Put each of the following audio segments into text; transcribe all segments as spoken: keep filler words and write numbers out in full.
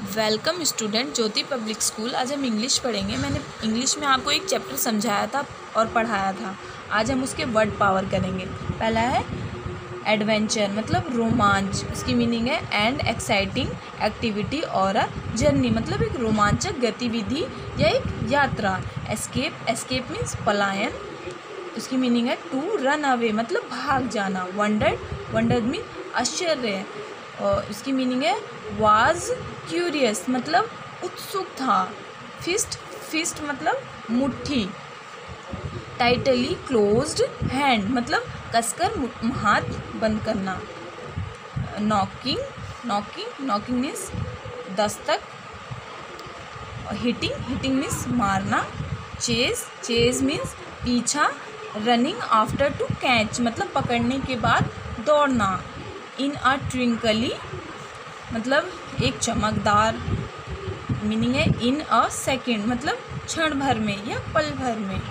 Welcome student, Jyoti public school. आज हम English पढ़ेंगे। मैंने इंग्लिश में आपको एक चैप्टर समझाया था और पढ़ाया था। आज हम उसके वर्ड पावर करेंगे। पहला है एडवेंचर, मतलब रोमांच। उसकी मीनिंग है एंड एक्साइटिंग एक्टिविटी और अ जर्नी, मतलब एक रोमांचक गतिविधि या एक यात्रा। एस्केप, एस्केप मीन्स पलायन। उसकी मीनिंग है टू रन अवे, मतलब भाग जाना। वंडर, वंडर मीन आश्चर्य। और इसकी मीनिंग है वाज क्यूरियस, मतलब उत्सुक था। फिस्ट, फिस्ट मतलब मुट्ठी। टाइटली क्लोज्ड हैंड, मतलब कसकर हाथ बंद करना। नॉकिंग, नॉकिंग नॉकिंग मीन्स दस्तक। हिटिंग, हिटिंग मीन्स मारना। चेज, चेज मीन्स पीछा। रनिंग आफ्टर टू कैच, मतलब पकड़ने के बाद दौड़ना। इन अ ट्विंकली, मतलब एक चमकदार। मीनिंग है इन अ सेकेंड, मतलब क्षण भर में या पल भर में।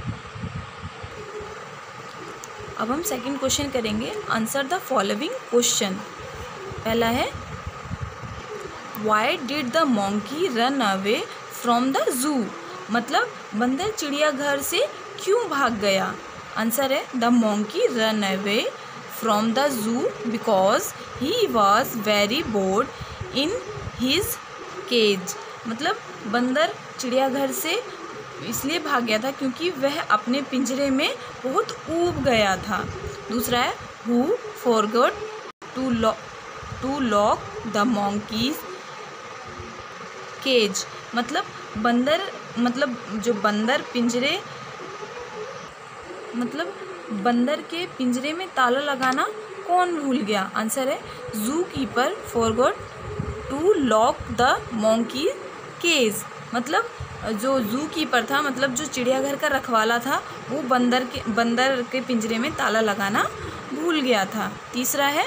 अब हम सेकंड क्वेश्चन करेंगे। Answer the following question. पहला है why did the monkey run away from the zoo, मतलब बंदर चिड़ियाघर से क्यों भाग गया। आंसर है the monkey run away from the zoo because he was very bored in his cage, मतलब बंदर चिड़ियाघर से इसलिए भाग गया था क्योंकि वह अपने पिंजरे में बहुत ऊब गया था। दूसरा है who forgot to lock to lock the monkey's cage, मतलब बंदर, मतलब जो बंदर पिंजरे, मतलब बंदर के पिंजरे में ताला लगाना कौन भूल गया। आंसर है zoo keeper forgot to lock the monkey cage, मतलब जो जू कीपर था, मतलब जो चिड़ियाघर का रखवाला था, वो बंदर के बंदर के पिंजरे में ताला लगाना भूल गया था। तीसरा है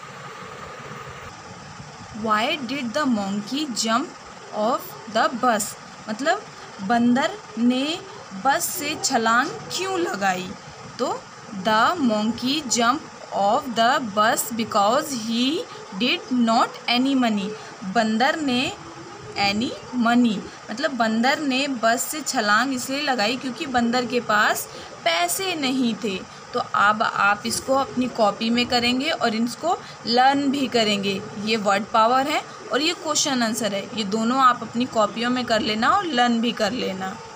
why did the monkey jump off the bus, मतलब बंदर ने बस से छलांग क्यों लगाई। तो the monkey jump off the bus because he did not any money, बंदर ने एनी मनी, मतलब बंदर ने बस से छलांग इसलिए लगाई क्योंकि बंदर के पास पैसे नहीं थे। तो अब आप इसको अपनी कॉपी में करेंगे और इसको लर्न भी करेंगे। ये वर्ड पावर है और ये क्वेश्चन आंसर है। ये दोनों आप अपनी कॉपियों में कर लेना और लर्न भी कर लेना।